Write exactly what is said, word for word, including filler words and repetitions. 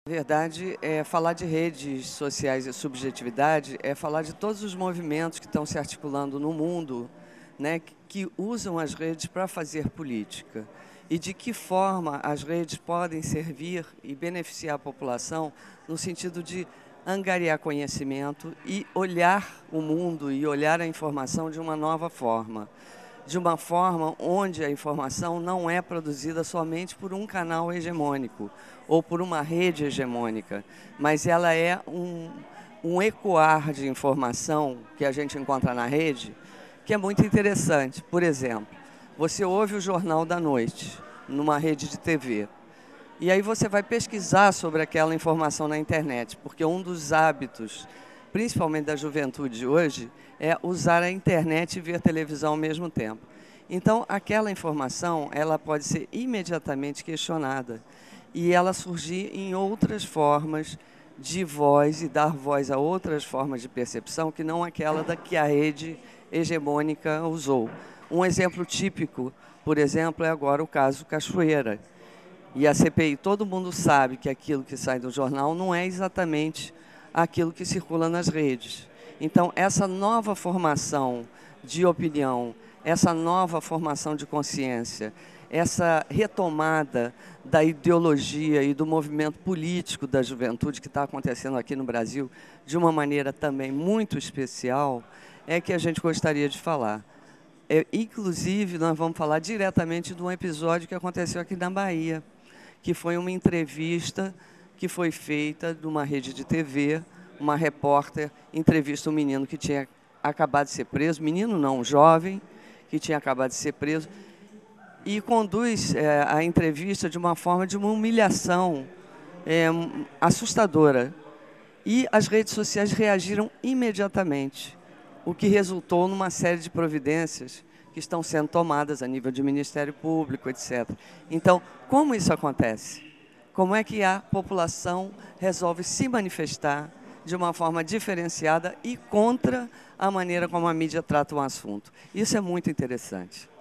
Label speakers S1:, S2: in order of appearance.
S1: Na verdade, é, falar de redes sociais e subjetividade é falar de todos os movimentos que estão se articulando no mundo, né, que, que usam as redes para fazer política. E de que forma as redes podem servir e beneficiar a população no sentido de angariar conhecimento e olhar o mundo e olhar a informação de uma nova forma. De uma forma onde a informação não é produzida somente por um canal hegemônico ou por uma rede hegemônica, mas ela é um, um ecoar de informação que a gente encontra na rede, que é muito interessante. Por exemplo, você ouve o Jornal da Noite numa rede de T V, e aí você vai pesquisar sobre aquela informação na internet, porque um dos hábitos, principalmente da juventude de hoje, é usar a internet e ver televisão ao mesmo tempo. Então, aquela informação, ela pode ser imediatamente questionada e ela surgir em outras formas de voz e dar voz a outras formas de percepção que não aquela da que a rede hegemônica usou. Um exemplo típico, por exemplo, é agora o caso Cachoeira. E a C P I, todo mundo sabe que aquilo que sai do jornal não é exatamente aquilo que circula nas redes. Então, essa nova formação de opinião, essa nova formação de consciência, essa retomada da ideologia e do movimento político da juventude que está acontecendo aqui no Brasil de uma maneira também muito especial, é que a gente gostaria de falar. É, inclusive, nós vamos falar diretamente de um episódio que aconteceu aqui na Bahia, que foi uma entrevista que foi feita numa rede de T V, uma repórter entrevista um menino que tinha acabado de ser preso, menino não, jovem, que tinha acabado de ser preso, e conduz é, a entrevista de uma forma de uma humilhação é, assustadora. E as redes sociais reagiram imediatamente, o que resultou numa série de providências que estão sendo tomadas a nível de Ministério Público, etcétera. Então, como isso acontece? Como é que a população resolve se manifestar de uma forma diferenciada e contra a maneira como a mídia trata um assunto? Isso é muito interessante.